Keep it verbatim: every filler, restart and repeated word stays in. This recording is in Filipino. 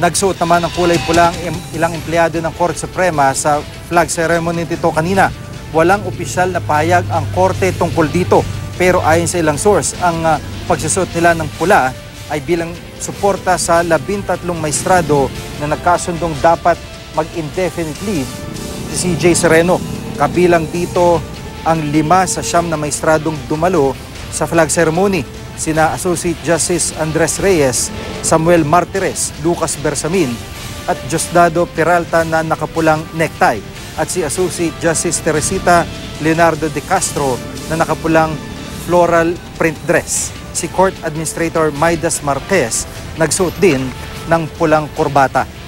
Nagsuot naman ng kulay pula ang ilang empleyado ng Korte Suprema sa flag ceremony nito kanina. Walang opisyal na pahayag ang Korte tungkol dito. Pero ayon sa ilang source, ang uh, pagsusuot nila ng pula ay bilang suporta sa labintatlong maestrado na nagkasundong dapat mag-indefinite leave si C J Sereno. Kabilang dito ang lima sa siyam na maestradong dumalo sa flag ceremony. Sina Associate Justice Andres Reyes, Samuel Martires, Lucas Bersamin at Diosdado Peralta na nakapulang necktie at si Associate Justice Teresita Leonardo de Castro na nakapulang floral print dress. Si Court Administrator Maidas Marquez nagsuot din ng pulang kurbata.